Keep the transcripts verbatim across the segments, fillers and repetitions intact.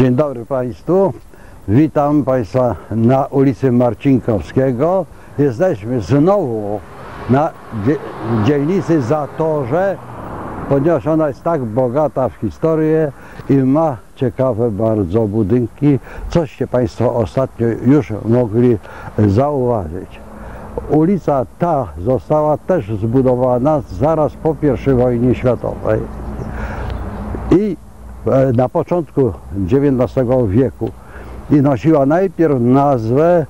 Dzień dobry Państwu. Witam Państwa na ulicy Marcinkowskiego. Jesteśmy znowu na dzielnicy Zatorze, ponieważ ona jest tak bogata w historię i ma ciekawe bardzo budynki, coście Państwo ostatnio już mogli zauważyć. Ulica ta została też zbudowana zaraz po pierwszej wojnie światowej i na początku dziewiętnastego wieku i nosiła najpierw nazwę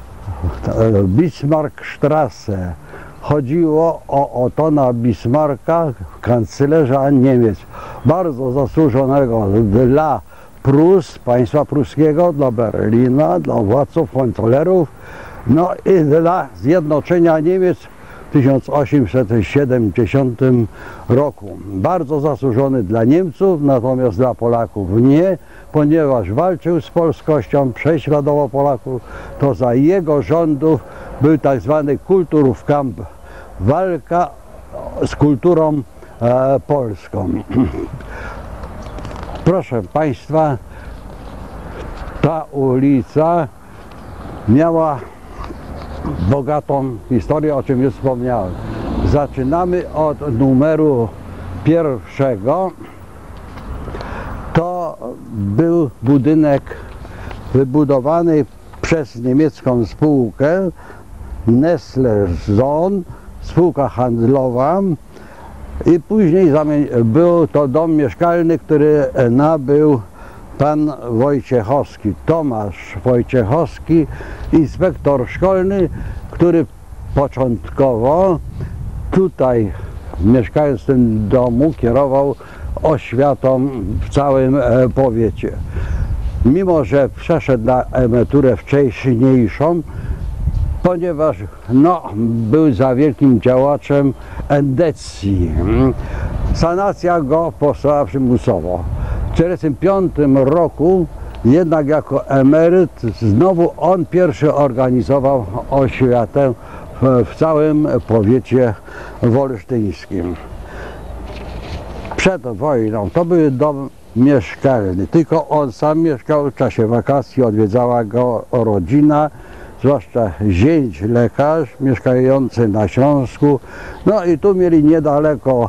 Bismarckstraße. Chodziło o Ottona Bismarcka, kanclerza Niemiec, bardzo zasłużonego dla Prus, państwa pruskiego, dla Berlina, dla władców Hohenzollernów, no i dla zjednoczenia Niemiec w tysiąc osiemset siedemdziesiątym roku. Bardzo zasłużony dla Niemców, natomiast dla Polaków nie, ponieważ walczył z polskością, prześladował Polaków, to za jego rządów był tak zwany Kulturkampf, walka z kulturą e, polską. Proszę Państwa, ta ulica miała bogatą historię, o czym już wspomniałem. Zaczynamy od numeru pierwszego. To był budynek wybudowany przez niemiecką spółkę Nestle Zone, spółka handlowa, i później był to dom mieszkalny, który nabył pan Wojciechowski, Tomasz Wojciechowski, inspektor szkolny, który początkowo tutaj, mieszkając w tym domu, kierował oświatą w całym powiecie. Mimo że przeszedł na emeryturę wcześniejszą, ponieważ no, był za wielkim działaczem endecji. Sanacja go powstała przymusowo. W tysiąc dziewięćset czterdziestym piątym roku jednak jako emeryt znowu on pierwszy organizował oświatę w, w całym powiecie wolsztyńskim. Przed wojną to był dom mieszkalny, tylko on sam mieszkał, w czasie wakacji odwiedzała go rodzina, zwłaszcza zięć lekarz mieszkający na Śląsku. No i tu mieli niedaleko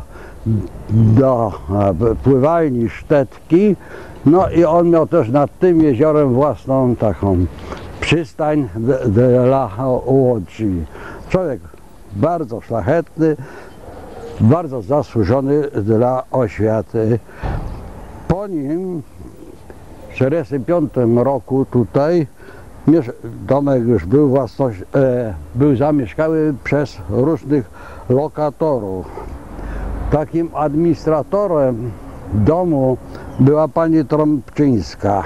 do pływalni Sztetki, no i on miał też nad tym jeziorem własną taką przystań dla łodzi. Człowiek bardzo szlachetny, bardzo zasłużony dla oświaty. Po nim w tysiąc dziewięćset czterdziestym piątym roku tutaj domek już był własność, e, był zamieszkały przez różnych lokatorów. Takim administratorem domu była pani Trąbczyńska,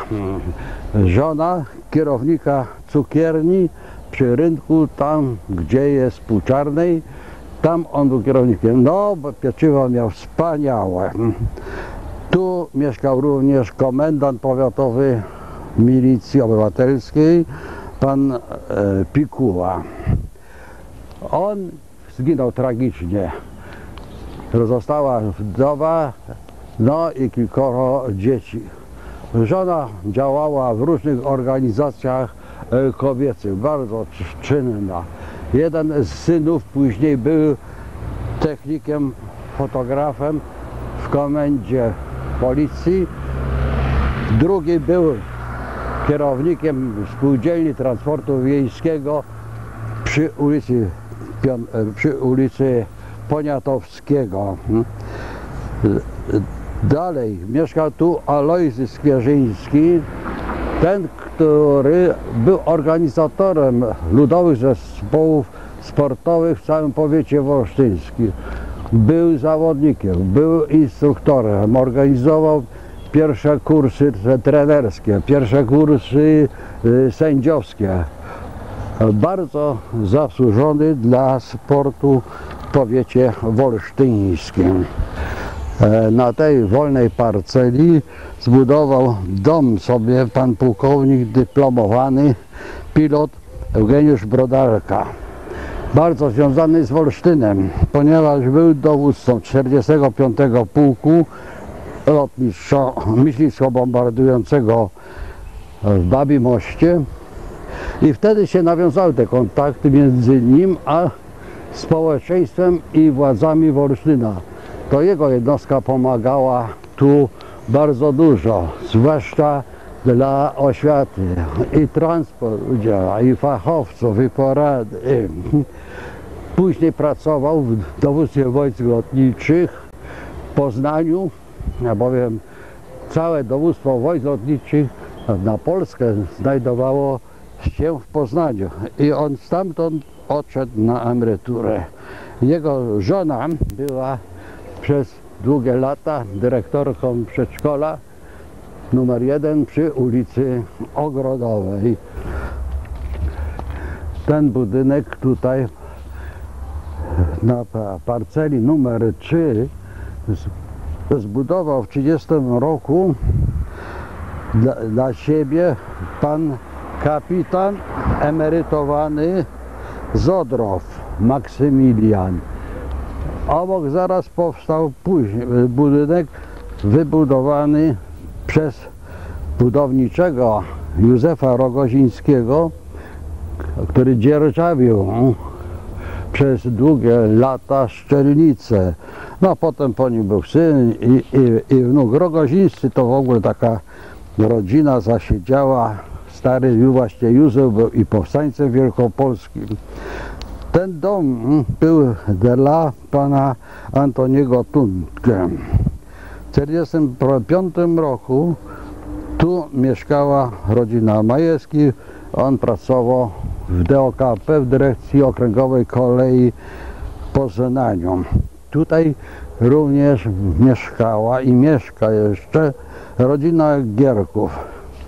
żona kierownika cukierni przy rynku, tam gdzie jest Pół Czarnej, tam on był kierownikiem. No, bo pieczywo miał wspaniałe. Tu mieszkał również komendant powiatowy milicji obywatelskiej, pan e, Pikuła. On zginął tragicznie. Została wdowa, no i kilkoro dzieci. Żona działała w różnych organizacjach kobiecych, bardzo czynna. Jeden z synów później był technikiem, fotografem w komendzie policji. Drugi był kierownikiem spółdzielni transportu wiejskiego przy ulicy, przy ulicy Poniatowskiego. Dalej mieszkał tu Alojzy Skwierzyński, ten, który był organizatorem ludowych zespołów sportowych w całym powiecie wolsztyńskim. Był zawodnikiem, był instruktorem, organizował pierwsze kursy trenerskie, pierwsze kursy sędziowskie. Bardzo zasłużony dla sportu w powiecie wolsztyńskim. Na tej wolnej parceli zbudował dom sobie pan pułkownik dyplomowany, pilot Eugeniusz Brodarka. Bardzo związany z Wolsztynem, ponieważ był dowódcą czterdziestego piątego Pułku lotniczo, myśliwsko bombardującego w Babim Moście i wtedy się nawiązały te kontakty między nim a społeczeństwem i władzami Wolsztyna. To jego jednostka pomagała tu bardzo dużo, zwłaszcza dla oświaty i transport udziała, i fachowców, i porady. Później pracował w dowództwie wojsk lotniczych w Poznaniu, bowiem całe dowództwo wojsk lotniczych na Polskę znajdowało się w Poznaniu i on stamtąd odszedł na emeryturę. Jego żona była przez długie lata dyrektorką przedszkola numer jeden przy ulicy Ogrodowej. Ten budynek tutaj na parceli numer trzy zbudował w trzydziestym roku dla, dla siebie pan kapitan emerytowany Zodrow Maksymilian. Obok zaraz powstał później budynek wybudowany przez budowniczego Józefa Rogozińskiego, który dzierżawił przez długie lata Szczelnicę. No a potem po nim był syn i, i, i wnuk. Rogozińscy to w ogóle taka rodzina zasiedziała. Stary właśnie Józef był i powstańcem wielkopolskim. Ten dom był dla pana Antoniego Tuntke. W tysiąc dziewięćset czterdziestym piątym roku tu mieszkała rodzina Majewskich. On pracował w D O K P, w Dyrekcji Okręgowej Kolei w Poznaniu. Tutaj również mieszkała i mieszka jeszcze rodzina Gierków.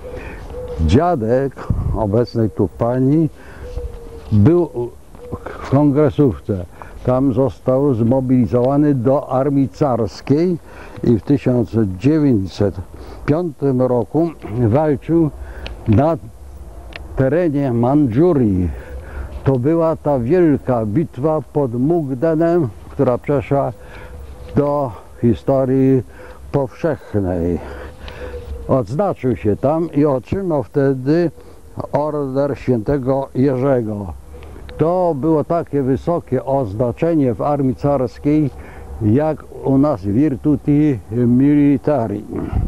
Dziadek obecnej tu pani był w kongresówce. Tam został zmobilizowany do armii carskiej i w tysiąc dziewięćset piątym roku walczył na terenie Mandżurii. To była ta wielka bitwa pod Mukdenem, która przeszła do historii powszechnej. Odznaczył się tam i otrzymał wtedy order świętego Jerzego. To było takie wysokie oznaczenie w armii carskiej, jak u nas Virtuti Militari.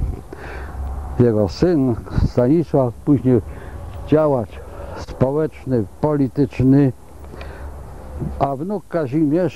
Jego syn Stanisław, później działacz społeczny, polityczny, a wnuk Kazimierz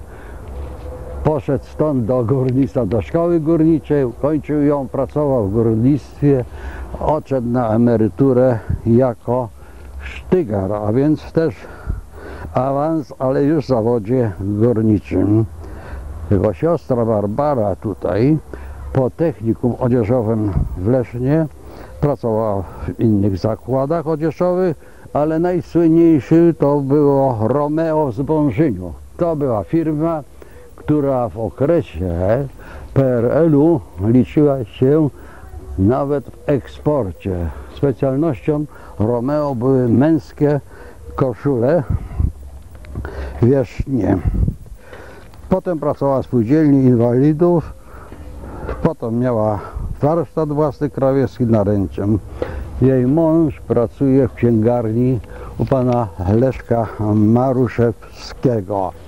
poszedł stąd do górnictwa, do szkoły górniczej, kończył ją, pracował w górnictwie, odszedł na emeryturę jako sztygar, a więc też awans, ale już w zawodzie górniczym. Jego siostra Barbara tutaj po technikum odzieżowym w Lesznie pracowała w innych zakładach odzieżowych, ale najsłynniejszy to było Romeo z Bążyniu. To była firma, która w okresie P R L u liczyła się nawet w eksporcie. Specjalnością Romeo były męskie koszule wierzchnie. Potem pracowała w spółdzielni inwalidów, potem miała warsztat własny krawiecki na Ręczem. Jej mąż pracuje w księgarni u pana Leszka Maruszewskiego.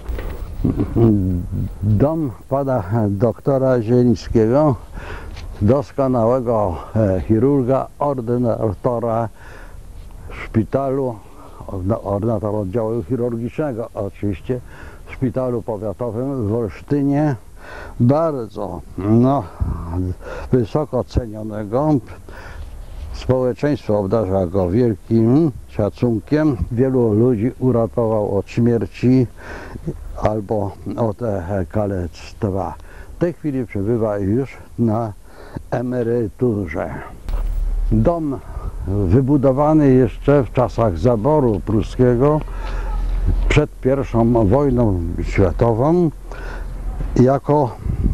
Dom pana doktora Zielińskiego, doskonałego chirurga, ordynatora szpitalu, ordynator oddziału chirurgicznego oczywiście, w szpitalu powiatowym w Olsztynie, bardzo no, wysoko cenionego. Społeczeństwo obdarza go wielkim szacunkiem. Wielu ludzi uratował od śmierci albo od kalectwa. W tej chwili przebywa już na emeryturze. Dom wybudowany jeszcze w czasach zaboru pruskiego przed pierwszą wojną światową jako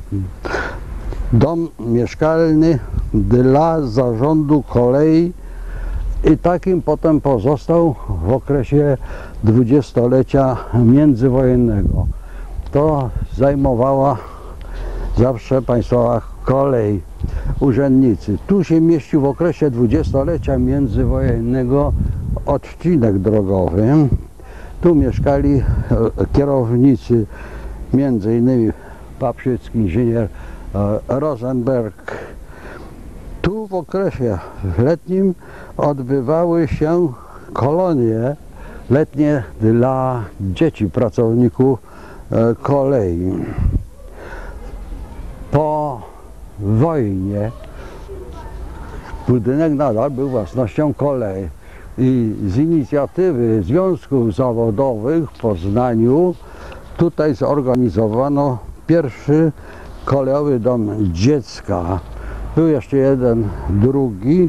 dom mieszkalny dla zarządu kolei i takim potem pozostał w okresie dwudziestolecia międzywojennego. To zajmowała zawsze Państwowa kolej, urzędnicy. Tu się mieścił w okresie dwudziestolecia międzywojennego odcinek drogowy. Tu mieszkali kierownicy, między innymi papszycki inżynier Rosenberg. Tu w okresie letnim odbywały się kolonie letnie dla dzieci, pracowników kolei. Po wojnie budynek nadal był własnością kolei i z inicjatywy związków zawodowych w Poznaniu tutaj zorganizowano pierwszy kolejowy dom dziecka. Był jeszcze jeden, drugi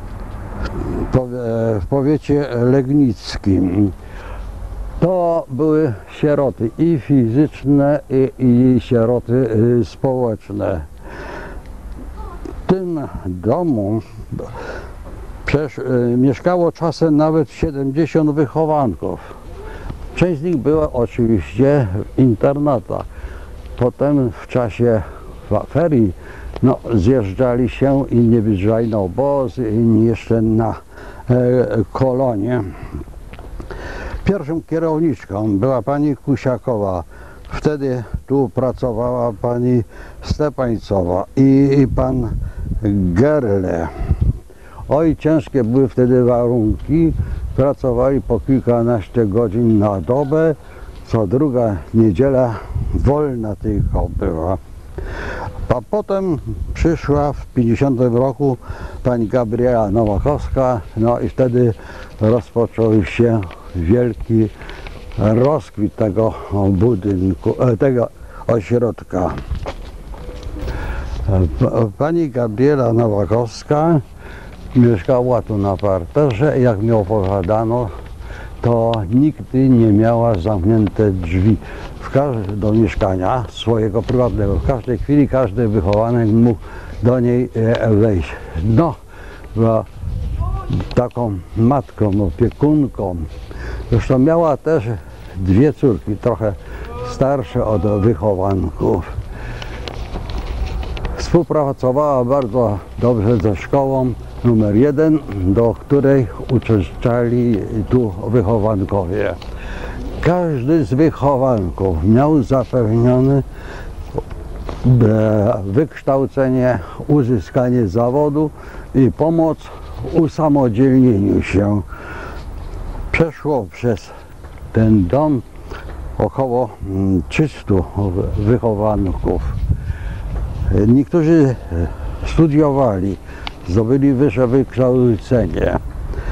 w powiecie legnickim. To były sieroty i fizyczne, i, i sieroty społeczne. W tym domu przecież mieszkało czasem nawet siedemdziesiąt wychowanków. Część z nich była oczywiście w internatach. Potem w czasie ferii no, zjeżdżali się, inni wyjeżdżali na obozy, inni jeszcze na e, kolonie. Pierwszą kierowniczką była pani Kusiakowa. Wtedy tu pracowała pani Stepańcowa i, i pan Gerle. Oj, ciężkie były wtedy warunki. Pracowali po kilkanaście godzin na dobę. Co druga niedziela wolna tylko była. A potem przyszła w pięćdziesiątym roku pani Gabriela Nowakowska, no i wtedy rozpoczął się wielki rozkwit tego budynku, tego ośrodka. Pani Gabriela Nowakowska mieszkała tu na parterze i jak mi opowiadano, to nigdy nie miała zamknięte drzwi w każde, do mieszkania swojego prywatnego. W każdej chwili każdy wychowanek mógł do niej wejść. No, była taką matką, opiekunką. Zresztą miała też dwie córki, trochę starsze od wychowanków. Współpracowała bardzo dobrze ze szkołą numer jeden, do której uczęszczali tu wychowankowie. Każdy z wychowanków miał zapewnione wykształcenie, uzyskanie zawodu i pomoc w usamodzielnieniu się. Przeszło przez ten dom około trzystu wychowanków. Niektórzy studiowali, zdobyli wyższe wykształcenie.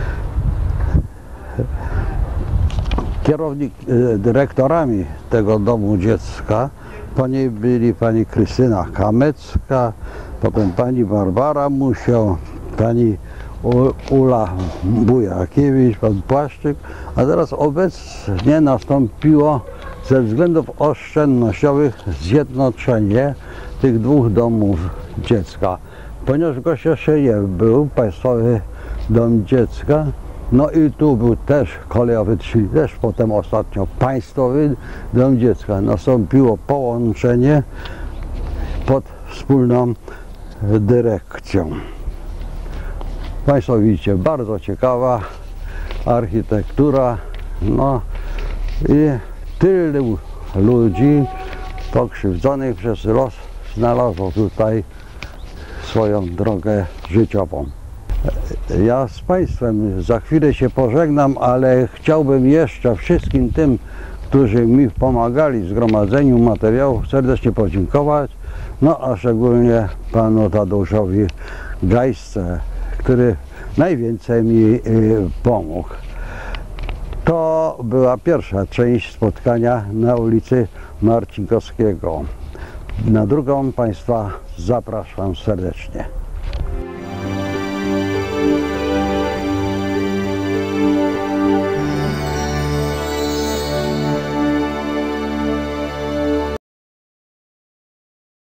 Kierownik, dyrektorami tego domu dziecka po niej byli pani Krystyna Kamecka, potem pani Barbara Musiał, pani Ula Bujakiewicz, pan Płaszczyk, a teraz obecnie nastąpiło ze względów oszczędnościowych zjednoczenie tych dwóch domów dziecka. Ponieważ gość jeszcze nie był Państwowy Dom Dziecka, no i tu był też kolejowy, czyli też potem ostatnio Państwowy Dom Dziecka. Nastąpiło połączenie pod wspólną dyrekcją. Państwo widzicie, bardzo ciekawa architektura, no i tylu ludzi pokrzywdzonych przez los znalazło tutaj swoją drogę życiową. Ja z Państwem za chwilę się pożegnam, ale chciałbym jeszcze wszystkim tym, którzy mi pomagali w zgromadzeniu materiałów, serdecznie podziękować, no a szczególnie panu Tadeuszowi Gajsce, który najwięcej mi pomógł. To była pierwsza część spotkania na ulicy Marcinkowskiego. Na drugą Państwa zapraszam serdecznie.